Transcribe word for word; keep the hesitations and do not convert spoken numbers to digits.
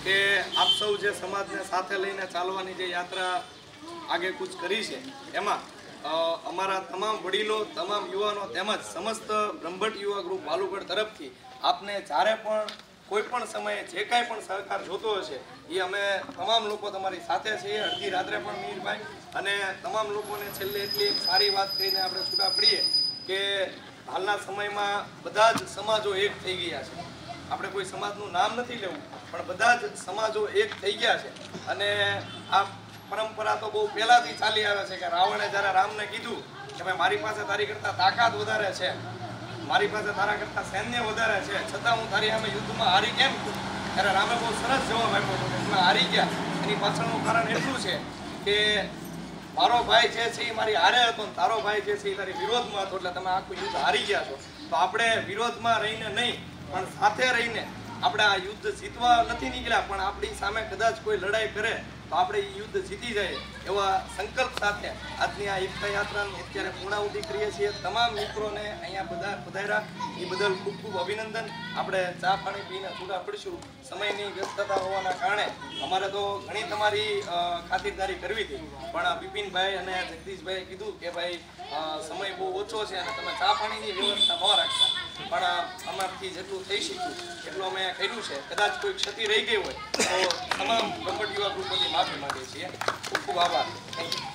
કે આપ સૌ જે સમાજને સાથે લઈને ચાલવાની જે યાત્રા આગે કૂચ કરી છે એમાં અમારા તમામ વડીલો, તમામ યુવાનો તેમજ સમસ્ત બ્રહ્મભટ્ટ યુવા ગ્રુપ વાલુગઢ તરફથી આપને જ્યારે પણ કોઈ પણ સમયે જે કાંઈ પણ સહકાર જોતો હશે એ અમે તમામ લોકો તમારી સાથે છીએ. અડધી રાત્રે પણ મીરભાઈ અને તમામ લોકોને છેલ્લે એટલી એક સારી વાત કહીને આપણે છૂટા પડીએ કે હાલના સમયમાં બધા જ સમાજો એક થઈ ગયા છે. આપણે કોઈ સમાજનું નામ નથી લેવું પણ બધા જ સમાજો એક થઈ ગયા છે. અને આ પરંપરા તો બહુ પહેલાંથી ચાલી આવે છે કે રાવણે જ્યારે રામને કીધું કે ભાઈ મારી પાસે તારી કરતાં તાકાત વધારે છે, મારી પાસે તારા કરતાં સૈન્ય વધારે છે, છતાં હું તારી સામે યુદ્ધમાં હારી કેમ છું? ત્યારે રામે બહુ સરસ જવાબ આપ્યો હતો કે તમે હારી ગયા. એની પાછળનું કારણ એટલું છે કે મારો ભાઈ જે છે એ મારી હારે હતો ને તારો ભાઈ જે છે એ તારી વિરોધમાં હતો, એટલે તમે આખું યુદ્ધ હારી ગયા છો. તો આપણે વિરોધમાં રહીને નહીં પણ સાથે રહીને આપણે આ યુદ્ધ જીતવા નથી નીકળ્યા, પણ આપણી સામે કદાચ કોઈ લડાઈ કરે તો આપણે એ યુદ્ધ જીતી જાય એવા સંકલ્પ સાથે આજની આ એકતા યાત્રાની અત્યારે પૂર્ણાહુતિ કરીએ છીએ. તમામ મિત્રોને અહીંયા બધા પધાર્યા એ બદલ ખૂબ ખૂબ અભિનંદન. આપણે ચા પાણી પીને છૂટા પડશું. સમયની વ્યસ્તતા હોવાના કારણે અમારે તો ઘણી તમારી ખાતિરદારી કરવી હતી, પણ બિપિનભાઈ અને જગદીશભાઈએ કીધું કે ભાઈ સમય બહુ ઓછો છે અને તમે ચા પાણીની વ્યવસ્થા ન રાખતા, પણ અમારથી જેટલું થઈ શક્યું એટલું અમે કર્યું છે. કદાચ કોઈ ક્ષતિ રહી ગઈ હોય તો તમામ બ્રહ્મભટ્ટ યુવા ગ્રુપોની માફી માંગીએ છીએ. ખૂબ ખૂબ આભાર. Thank you.